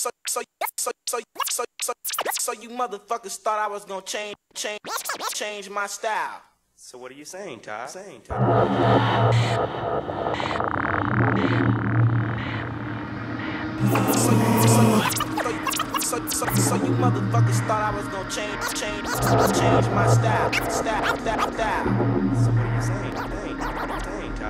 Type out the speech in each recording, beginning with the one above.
So you motherfuckers thought I was gonna change my style. So what are you saying, Ty? So you motherfuckers thought I was gonna change my style. So what are you saying, Ty?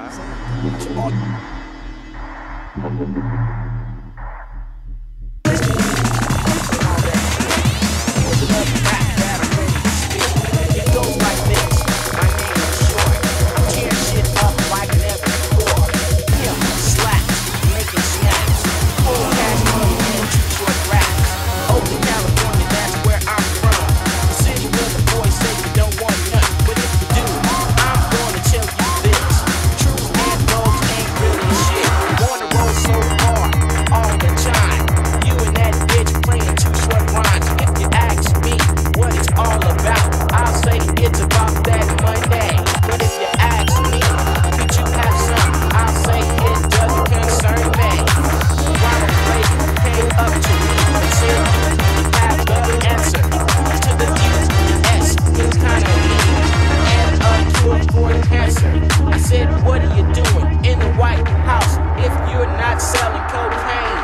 It goes like this. My name is Short. I'm tearing shit up like never before. Pimp, slaps, making snaps. Full cash money and too short raps. Oakland, California, that's where I'm from. The city where the boys say you don't want nothing, but if you do, I'm gonna tell you this. Truth and roads ain't really shit. Wanna roll so hard all the time. You and that bitch playing too short rhymes. If you ask me what it's all about, I'll say it's about that money. But if you ask me, could you have some? I'll say it doesn't concern me. Ronald Reagan came up to me and said you have the answer to the U's and S. It's kinda mean and a cure for cancer. I said, what are you doing in the White House if you're not selling cocaine?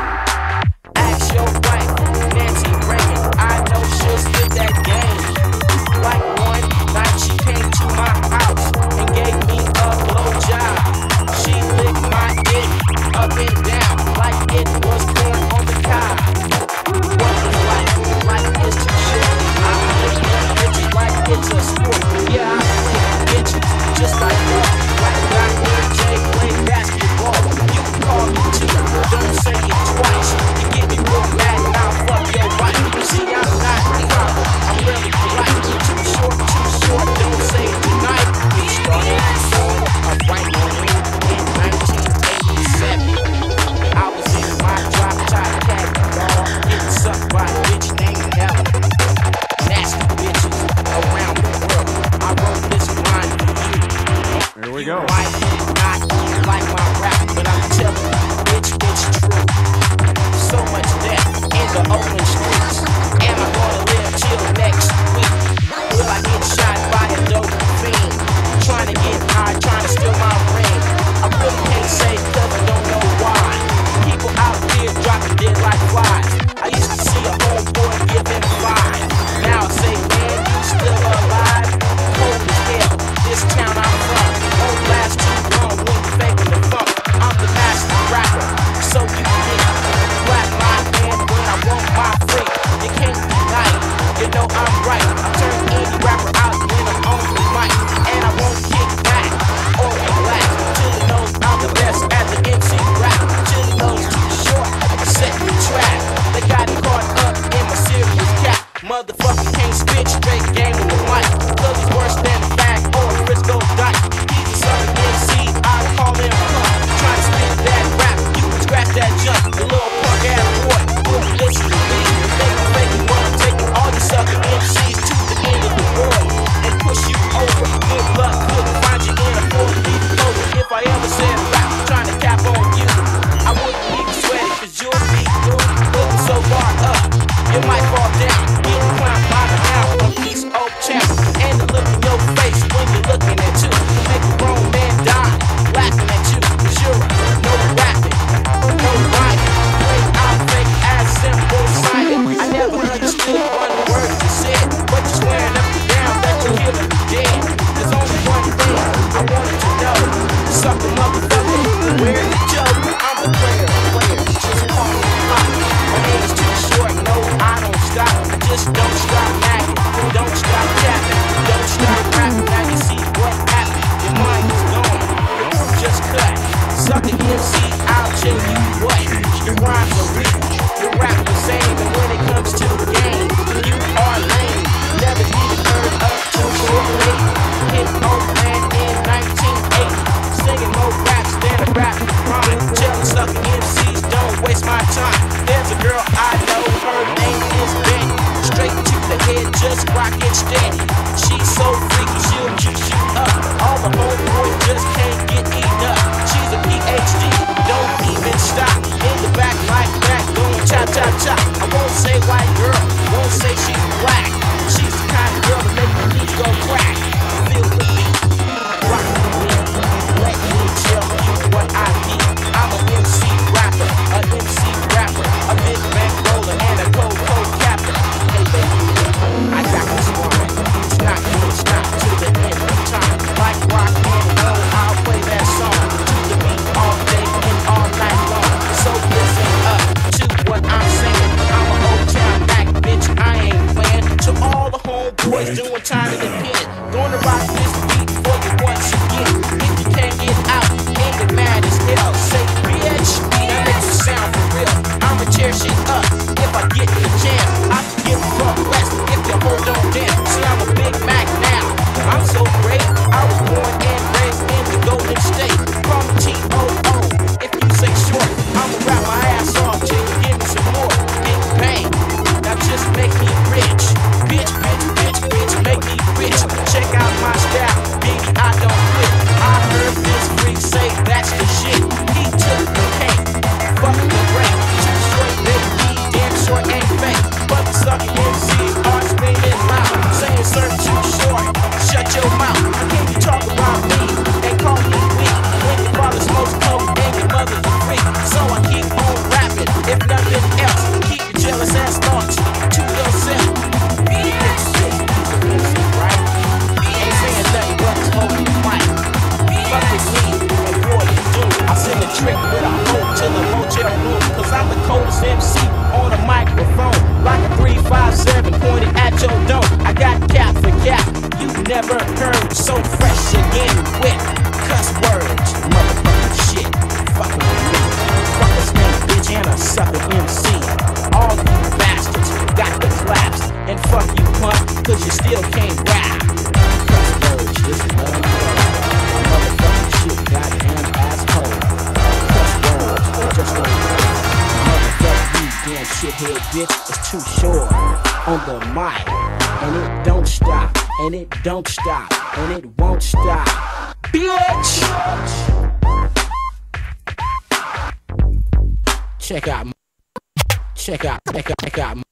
Ask your wife, Nancy Reagan. I know she'll spit that game. Like one night she came to my house and gave me a blowjob. She licked my dick up and down like it was corn on the cob. What is life? Life is too short. I play bitches like it's a sport. Yeah, I play bitches just like that. Like Dr. J play basketball. You can call me too. Don't say it twice. You get me real mad and I'll fuck your wife. You see, I'm not the problem. I'm really polite. Too short, don't say it tonight. We started a right in 1987. I was in my drop top cat dog, getting sucked by a bitch named Helen. Nasty bitches around the world. I wrote this line for you. Here we go. You might not like my rap, but I'm telling you, bitch, it's true. So much death in the Oakland streets. Am I gonna live till next week? Will I get shot by a dope fiend? Trying to get high, trying to steal my ring. I really can't say cause I don't know why. People out here dropping dead like flies. I used to see a homeboy give him a fine. Now I say, man, you still alive? Cold as hell, this town I'm from won't last too long when you faking the funk. I'm the master rapper, so you think. Clap my hand when I want my free. You can't deny it, you know I'm right. I turn any rapper out when I'm on the mic. And I won't kick back or relax till it knows I'm the best at the MC rap. Till it knows too short, set the trap. They got caught up in my serious cap. Motherfucker can't spit straight game with the mic. Cause it's worse than a bag or a Frisco Dyke. He's a southern MC, I call him punk. Try to spit that rap, you can scratch that junk. The little punk ass boy, wouldn't listen to me. They gon' fake it when I'm taking all you sucker MCs to the end of the world and push you over. Good luck, couldn't find you in a 4-leaf clover. If I ever said rap, trying to cap on you, I wouldn't even sweat it, cause you'll be through. Looking so far up, you might fall down. Getting climbed by the hour of East Oak Chapel. And the look in your face when you're looking at you. Make a grown man die, laughing at you. Cause you're no rapping, no rhyming. When I'm fake as simple sided. I never understood one word you said, but you're swearing up and down that you're killing me dead. There's only one thing I wanted to know. Suck the motherfucker, where's the joke? I'm a player, just call me pop. My name is too short, no, I don't stop. I just don't stop nagging, don't stop capping, don't stop rapping. Now you see what happened, your mind is gone, just cut. Suck the MC, I'll tell you what. Your rhymes are weak, your rap the same. And when it comes to the game, you are lame. Never even heard of Too Short Late. Hit Oakland in 1980, singing more raps than a rap rhyme. Telling sucker MCs don't waste my time. There's a girl I know, her name is Betty. Straight to the head, just rock it steady. She's so freaky, she'll juice you up. All the homeboys just can't get enough. She's a PhD, don't even stop. In the back like that, going chop chop cha. I won't say white girl, won't say she's black. She's the kind of girl that make my knees go crack. Feel the beat, rock with me. Let me tell you what I need. I'm an MC rapper, a mid-rank roller, and a cold captain. Hey baby, I got this one. It's not gonna stop till the end of time. Like rock and roll, I'll play that song to the beat all day and all night long. So listen up to what I'm saying. I'm an old town Mac, bitch, I ain't playing. To all the homeboys doing time in the pit, gonna rock this beat for you once again. If you can't get out, ain't it mad as hell? Say bitch, that makes it sound for real. I'ma tear shit up if I get in the jam. I can get from west if you hold on down. See, I'm a Big Mac now. I'm so great. I was born and raised in the Golden State. Call me T.O.O. If you say short, I'ma rap my ass off till you give me some more. Big bang. Now just make me rich. Bitch, make me rich. Check out my style, baby, I don't quit. I heard this freak say that's the shit. He took the cake, fuck the break. Too short, baby, damn short ain't fake. But the sucker MC are spinning loud, saying sir too short, shut your mouth. I can't be talking about me and call me weak when your father smokes coke and your mother's a freak. So I keep on rapping, if nothing else, keep your jealous ass thoughts to yourself. Trick with a hoe to the motel room, cause I'm the coldest MC on a microphone. Like a 357 pointed at your dome. I got cap for cap, you never heard. So fresh again with cuss words. Motherfucking shit, fucking with me. Fuck a snake bitch and a sucker MC. All you bastards got the claps. And fuck you punk, cause you still can't rap. Cuss words, this is what I'm doing. Motherfucking shit, goddamn asshole. Just like motherfucker, you damn shithead bitch, it's too short on the mic. And it don't stop, and it don't stop, and it won't stop. Bitch! Check out